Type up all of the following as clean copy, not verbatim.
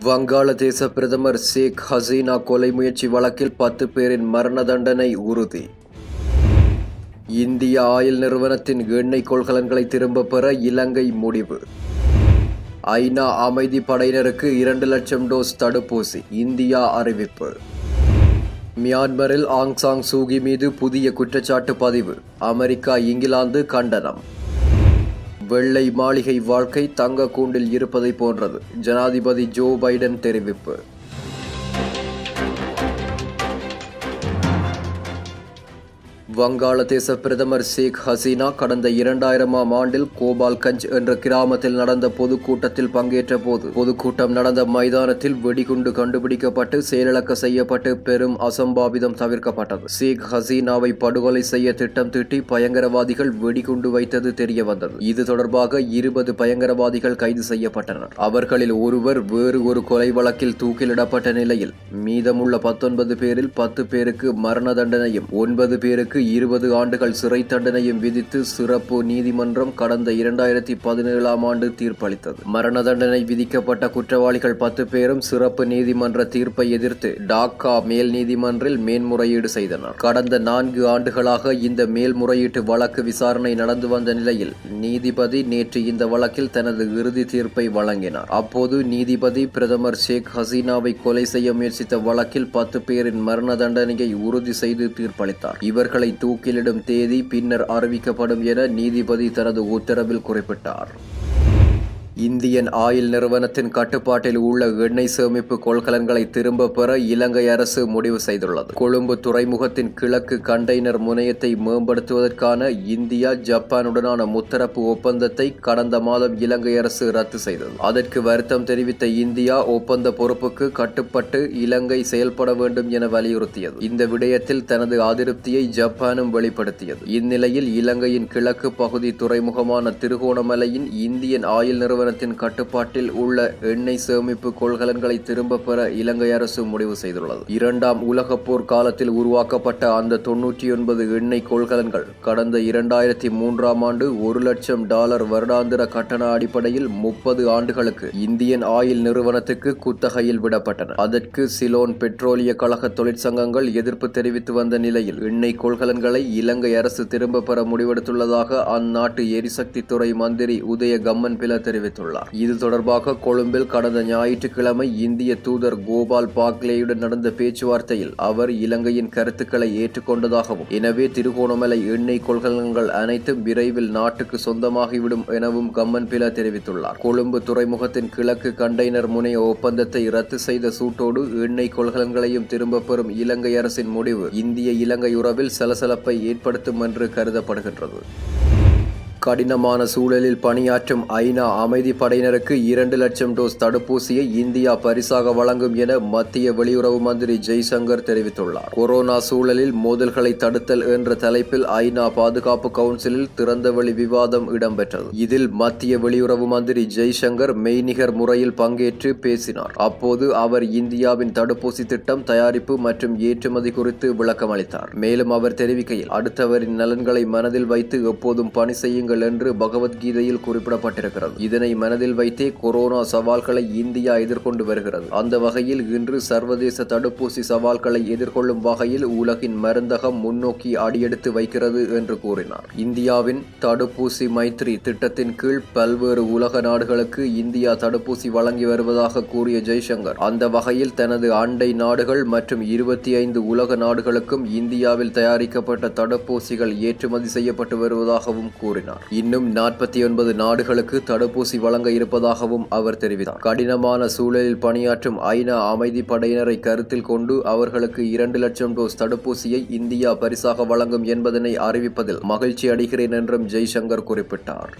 வங்காளதேச பிரதமர் ஷேக் ஹசீனா கொலை முயற்சி வழக்கில் 10 பேரின் மரண தண்டனை உறுதி. இந்திய ஆயில் நிறுவனத்தின் எண்ணெய் கொள்கலன்களை திரும்பப் பெற இலங்கை முடிவு. ஐநா அமைதி படையினருக்கு 2 லட்சம் டோஸ் தடுப்பூசி இந்தியா அறிவிப்பு. மியான்மரில் ஆங் சாங் சூகி மீது புதிய குற்றச்சாட்டு பதிவு. அமெரிக்கா இங்கிலாந்து கண்டனம். வெள்ளை மாளிகை வாழ்க்கை தங்க கூண்டில் இருப்பதை போன்றது, ஜனாதிபதி ஜோ பைடன் தெரிவிப்பு. வங்காளதேச பிரதமர் ஷேக் ஹசீனா கடந்த 2000ஆம் ஆண்டில் கோபால்கஞ்ச் என்ற கிராமத்தில் நடந்த பொதுக்கூட்டத்தில் பங்கேற்ற போது பொதுக்கூட்டம் நடந்த மைதானத்தில் வெடிகுண்டு கண்டுபிடிக்கப்பட்டு செயலிழக்க செய்யப்பட்டு பெரும் அசம்பாவிதம் தவிர்க்கப்பட்டது. ஷேக் ஹசீனாவை படுகொலை செய்ய திட்டம் தீட்டி பயங்கரவாதிகள் வெடிகுண்டு வைத்தது தெரிய வந்தது. இது தொடர்பாக 20 பயங்கரவாதிகள் கைது செய்யப்பட்டனர். அவர்களில் ஒருவர் வேறு ஒரு கொலை வழக்கில் தூக்கிலிடப்பட்ட நிலையில் மீதமுள்ள 19 பேரில் 10 பேருக்கு மரண தண்டனையும் 9 பேருக்கு 20 ஆண்டுகள் சிறை தண்டனையும் விதித்து சிறப்பு நீதிமன்றம் கடந்த 2017ஆம் ஆண்டு தீர்ப்பளித்தது. மரண தண்டனை விதிக்கப்பட்ட குற்றவாளிகள் 10 பேரும் சிறப்பு நீதிமன்ற தீர்ப்பை எதிர்த்து டாக்கா மேல் நீதிமன்றில் மேன்முறையீடு செய்தனர். கடந்த 4 ஆண்டுகளாக இந்த மேல்முறையீட்டு வழக்கு விசாரணை நடந்து வந்த நிலையில் நீதிபதி நேற்று இந்த வழக்கில் தனது இறுதி தீர்ப்பை வழங்கினார். அப்போது நீதிபதி பிரதமர் ஷேக் ஹசீனாவை கொலை செய்ய முயற்சித்த வழக்கில் 10 பேரின் மரண தண்டனையை உறுதி செய்து தீர்ப்பளித்தார். இவர்களை தூக்கிலிடும் தேதி பின்னர் அறிவிக்கப்படும் என நீதிபதி தனது உத்தரவில் குறிப்பிட்டார். இந்தியன் ஆயில் நிறுவனத்தின் கட்டுப்பாட்டில் உள்ள எண்ணெய் சேமிப்பு கொள்கலன்களை திரும்பப் பெற இலங்கை அரசு முடிவு செய்துள்ளது. கொழும்பு துறைமுகத்தின் கிழக்கு கண்டெய்னர் முனையத்தை மேம்படுத்துவதற்கான இந்தியா ஜப்பானுடனான முத்தரப்பு ஒப்பந்தத்தை கடந்த மாதம் இலங்கை அரசு ரத்து செய்தது. அதற்கு வருத்தம் தெரிவித்த இந்தியா ஒப்பந்த பொறுப்புக்கு கட்டுப்பட்டு இலங்கை செயல்பட வேண்டும் என வலியுறுத்தியது. இந்த விடயத்தில் தனது அதிருப்தியை ஜப்பானும் வெளிப்படுத்தியது. இந்நிலையில் இலங்கையின் கிழக்கு பகுதி துறைமுகமான திருகோணமலையின் இந்தியன் ஆயில் நிறுவனத்தின் கட்டுப்பாட்டில் உள்ள எண்ணெய் சேமிப்பு கொள்கலன்களை திரும்பப் பெற இலங்கை அரசு முடிவு செய்துள்ளது. 2ஆம் உலகப் போர் காலத்தில் உருவாக்கப்பட்ட அந்த 99 எண்ணெய் கொள்கலன்கள் கடந்த 2003ஆம் ஆண்டு $1 லட்சம் வருடாந்திர கட்டண அடிப்படையில் 30 ஆண்டுகளுக்கு இந்தியன் ஆயில் நிறுவனத்துக்கு குத்தகையில் விடப்பட்டன. அதற்கு சிலோன் பெட்ரோலிய கழக தொழிற்சங்கங்கள் எதிர்ப்பு தெரிவித்து வந்த நிலையில் எண்ணெய் கொள்கலன்களை இலங்கை அரசு திரும்பப் பெற முடிவெடுத்துள்ளதாக அந்நாட்டு எரிசக்தி துறை மந்திரி உதய கம்மன்பில தெரிவித்தார். இது தொடர்பாக கொழும்பில் கடந்த ஞாயிற்றுக்கிழமை இந்திய தூதர் கோபால் பாக்லேயுடன் நடந்த பேச்சுவார்த்தையில் அவர் இலங்கையின் கருத்துக்களை ஏற்றுக்கொண்டதாகவும் எனவே திருகோணமலை எண்ணெய் கொள்கலன்கள் அனைத்தும் விரைவில் நாட்டுக்கு சொந்தமாகிவிடும் எனவும் கம்மன்பில தெரிவித்துள்ளார். கொழும்பு துறைமுகத்தின் கிழக்கு கண்டெய்னர் முனைய ஒப்பந்தத்தை ரத்து செய்த சூட்டோடு எண்ணெய் கொள்கலன்களையும் திரும்பப் பெறும் இலங்கை அரசின் முடிவு இந்திய இலங்கை உறவில் சலசலப்பை ஏற்படுத்தும் என்று கருதப்படுகின்றது. கடினமான சூழலில் பணியாற்றும் ஐநா அமைதி படையினருக்கு 2 லட்சம் டோஸ் தடுப்பூசியை இந்தியா பரிசாக வழங்கும் என மத்திய வெளியுறவு மந்திரி ஜெய்சங்கர் தெரிவித்துள்ளார். கொரோனா சூழலில் மோதல்களை தடுத்தல் என்ற தலைப்பில் ஐநா பாதுகாப்பு கவுன்சிலில் திறந்தவெளி விவாதம் இடம்பெற்றது. இதில் மத்திய வெளியுறவு மந்திரி ஜெய்சங்கர் மெய்நிகர் முறையில் பங்கேற்று பேசினார். அப்போது அவர் இந்தியாவின் தடுப்பூசி திட்டம், தயாரிப்பு மற்றும் ஏற்றுமதி குறித்து விளக்கமளித்தார். மேலும் அவர் தெரிவிக்கையில் அடுத்தவரின் நலன்களை மனதில் வைத்து எப்போதும் பணி செய்யுங்கள் என்று பகவத்கீதையில் குறிப்பிடப்பட்டிருக்கிறது. இதனை மனதில் வைத்தே கொரோனா சவால்களை இந்தியா எதிர்கொண்டு வருகிறது. அந்த வகையில் இன்று சர்வதேச தடுப்பூசி சவால்களை எதிர்கொள்ளும் வகையில் உலகின் மருந்தகம் முன்னோக்கி அடியெடுத்து வைக்கிறது என்று கூறினார். இந்தியாவின் தடுப்பூசி மைத்ரி திட்டத்தின் கீழ் பல்வேறு உலக நாடுகளுக்கு இந்தியா தடுப்பூசி வழங்கி வருவதாக கூறிய ஜெய்சங்கர் அந்த வகையில் தனது அண்டை நாடுகள் மற்றும் 25 உலக நாடுகளுக்கும் இந்தியாவில் தயாரிக்கப்பட்ட தடுப்பூசிகள் ஏற்றுமதி செய்யப்பட்டு வருவதாகவும் கூறினார். இன்னும் 49 நாடுகளுக்கு தடுப்பூசி வழங்க இருப்பதாகவும் அவர் தெரிவித்தார். கடினமான சூழலில் பணியாற்றும் ஐநா அமைதி படையினரை கருத்தில் கொண்டு அவர்களுக்கு 2 லட்சம் டோஸ் தடுப்பூசியை இந்தியா பரிசாக வழங்கும் என்பதனை அறிவிப்பதில் மகிழ்ச்சி அடைகிறேன் என்றும் ஜெய்சங்கர் குறிப்பிட்டார்.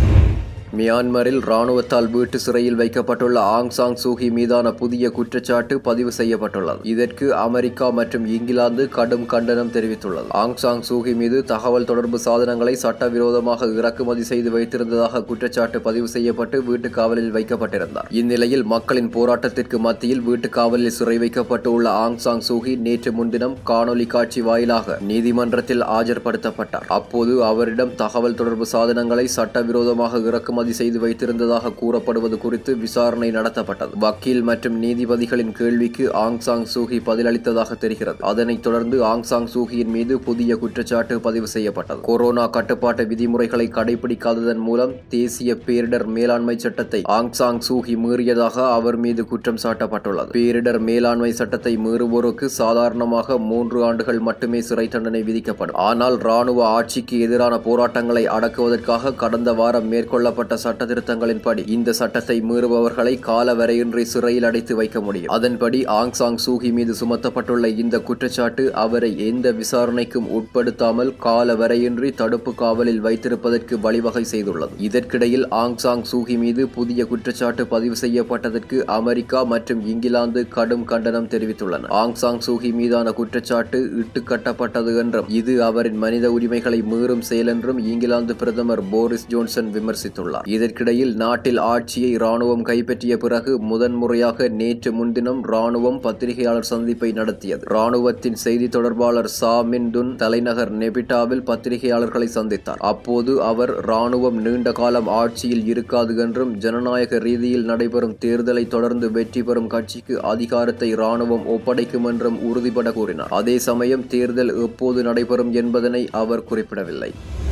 மியான்மரில் இராணுவத்தால் வீட்டு சிறையில் வைக்கப்பட்டுள்ள ஆங் சாங் சூகி மீதான புதிய குற்றச்சாட்டு பதிவு செய்யப்பட்டுள்ளது. இதற்கு அமெரிக்கா மற்றும் இங்கிலாந்து கடும் கண்டனம் தெரிவித்துள்ளது. ஆங் சாங் சூகி மீது தகவல் தொடர்பு சாதனங்களை சட்டவிரோதமாக இறக்குமதி செய்து வைத்திருந்ததாக குற்றச்சாட்டு பதிவு செய்யப்பட்டு வீட்டு காவலில் வைக்கப்பட்டிருந்தார். இந்நிலையில் மக்களின் போராட்டத்திற்கு மத்தியில் வீட்டு காவலில் சிறை வைக்கப்பட்டு உள்ள ஆங் சாங் சூகி நேற்று முன்தினம் காணொலி காட்சி வாயிலாக நீதிமன்றத்தில் ஆஜர்படுத்தப்பட்டார். அப்போது அவரிடம் தகவல் தொடர்பு சாதனங்களை சட்டவிரோதமாக இறக்குமதி இறக்குமதி செய்து வைத்திருந்ததாக கூறப்படுவது குறித்து விசாரணை நடத்தப்பட்டது. வக்கீல் மற்றும் நீதிபதிகளின் கேள்விக்கு ஆங் சாங் சூகி பதிலளித்ததாக தெரிகிறது. அதனைத் தொடர்ந்து ஆங் சாங் சூகியின் மீது புதிய குற்றச்சாட்டு பதிவு செய்யப்பட்டது. கொரோனா கட்டுப்பாட்டு விதிமுறைகளை கடைபிடிக்காததன் மூலம் தேசிய பேரிடர் மேலாண்மை சட்டத்தை ஆங் சாங் சூகி மீறியதாக அவர் மீது குற்றம் சாட்டப்பட்டுள்ளது. பேரிடர் மேலாண்மை சட்டத்தை மீறுவோருக்கு சாதாரணமாக 3 ஆண்டுகள் மட்டுமே சிறை தண்டனை விதிக்கப்படும். ஆனால் ராணுவ ஆட்சிக்கு எதிரான போராட்டங்களை அடக்குவதற்காக கடந்த வாரம் மேற்கொள்ளப்பட்ட சட்ட திருத்தங்களின்படி இந்த சட்டத்தை மீறுபவர்களை காலவரையின்றி சிறையில் அடைத்து வைக்க முடியும். அதன்படி ஆங் சாங் சூகி மீது சுமத்தப்பட்டுள்ள இந்த குற்றச்சாட்டு அவரை எந்த விசாரணைக்கும் உட்படுத்தாமல் காலவரையின்றி தடுப்பு காவலில் வைத்திருப்பதற்கு வழிவகை செய்துள்ளது. இதற்கிடையில் ஆங் சாங் சூகி மீது புதிய குற்றச்சாட்டு பதிவு செய்யப்பட்டதற்கு அமெரிக்கா மற்றும் இங்கிலாந்து கடும் கண்டனம் தெரிவித்துள்ளன. ஆங் சாங் சூகி மீதான குற்றச்சாட்டு இட்டுக்கட்டப்பட்டது என்றும் இது அவரின் மனித உரிமைகளை மீறும் செயல் என்றும் இங்கிலாந்து பிரதமர் போரிஸ் ஜோன்சன் விமர்சித்துள்ளார். இதற்கிடையில் நாட்டில் ஆட்சியை ராணுவம் கைப்பற்றிய பிறகு முதன்முறையாக நேற்று முன்தினம் ராணுவம் பத்திரிகையாளர் சந்திப்பை நடத்தியது. ராணுவத்தின் செய்தி தொடர்பாளர் சா மின் துன் தலைநகர் நெபிட்டாவில் பத்திரிகையாளர்களை சந்தித்தார். அப்போது அவர் ராணுவம் நீண்ட காலம் ஆட்சியில் இருக்காது என்றும் ஜனநாயக ரீதியில் நடைபெறும் தேர்தலை தொடர்ந்து வெற்றி பெறும் கட்சிக்கு அதிகாரத்தை ராணுவம் ஒப்படைக்கும் என்றும் உறுதிபட கூறினார். அதே சமயம் தேர்தல் எப்போது நடைபெறும் என்பதனை அவர் குறிப்பிடவில்லை.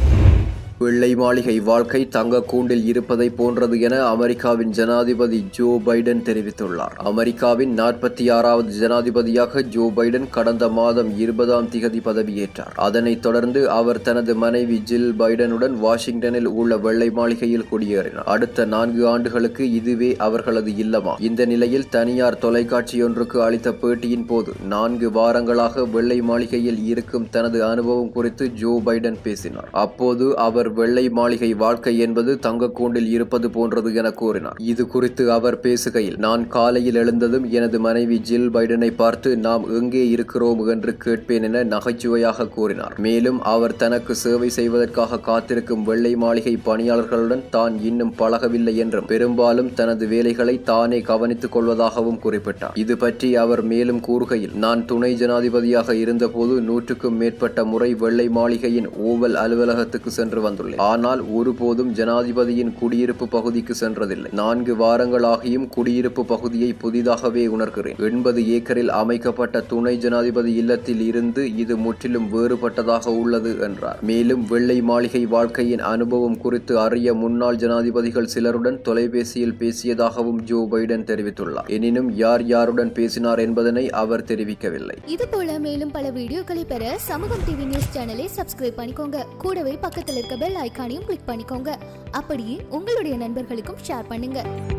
வெள்ளை மாளிகை வாழ்க்கை தங்க கூண்டில் இருப்பதை போன்றது என அமெரிக்காவின் ஜனாதிபதி ஜோ பைடன் தெரிவித்துள்ளார். அமெரிக்காவின் 46வது ஜனாதிபதியாக ஜோ பைடன் கடந்த மாதம் 20ஆம் திகதி பதவியேற்றார். அதனைத் தொடர்ந்து அவர் தனது மனைவி ஜில் பைடனுடன் வாஷிங்டனில் உள்ள வெள்ளை மாளிகையில் குடியேறினார். அடுத்த 4 ஆண்டுகளுக்கு இதுவே அவர்களது இல்லமா. இந்த நிலையில் தனியார் தொலைக்காட்சியொன்றுக்கு அளித்த பேட்டியின் போது 4 வாரங்களாக வெள்ளை மாளிகையில் இருக்கும் தனது அனுபவம் குறித்து ஜோ பைடன் பேசினார். அப்போது அவர் வெள்ளை மாளிகை வாழ்க்கை என்பது தங்க கூண்டில் இருப்பது போன்றது என கூறினார். இது குறித்து அவர் பேசுகையில், நான் காலையில் எழுந்ததும் எனது மனைவி ஜில் பைடனை பார்த்து நாம் எங்கே இருக்கிறோம் என்று கேட்பேன் என நகைச்சுவையாக கூறினார். மேலும் அவர் தனக்கு சேவை செய்வதற்காக காத்திருக்கும் வெள்ளை மாளிகை பணியாளர்களுடன் தான் இன்னும் பழகவில்லை என்றும் பெரும்பாலும் தனது வேலைகளை தானே கவனித்துக் கொள்வதாகவும் குறிப்பிட்டார். இது பற்றி அவர் மேலும் கூறுகையில், நான் துணை ஜனாதிபதியாக இருந்தபோது 100க்கும் மேற்பட்ட முறை வெள்ளை மாளிகையின் ஓவல் அலுவலகத்துக்கு சென்று வந்தார். ஆனால் ஒருபோதும் ஜனாதிபதியின் குடியிருப்பு பகுதிக்கு சென்றதில்லை. 4 வாரங்களாகியும் குடியிருப்பு பகுதியை புதிதாகவே உணர்கிறேன். 80 ஏக்கரில் அமைக்கப்பட்ட துணை ஜனாதிபதி இல்லத்தில் இருந்து இது முற்றிலும் வேறுபட்டதாக உள்ளது என்றார். மேலும் வெள்ளை மாளிகை வாழ்க்கையின் அனுபவம் குறித்து அறிய முன்னாள் ஜனாதிபதிகள் சிலருடன் தொலைபேசியில் பேசியதாகவும் ஜோ பைடன் தெரிவித்துள்ளார். எனினும் யார் யாருடன் பேசினார் என்பதனை அவர் தெரிவிக்கவில்லை. இதுபோல மேலும் பல வீடியோக்களை பெற சமூகம் டிவி நியூஸ் சேனலை சப்ஸ்கிரைப் பண்ணிக்கோங்க. கூடவே பக்கத்தில் இருக்க பெல் ஐகானையும் கிளிக் பண்ணிக்கோங்க. அப்படியே உங்களுடைய நண்பர்களுக்கும் ஷேர் பண்ணுங்க.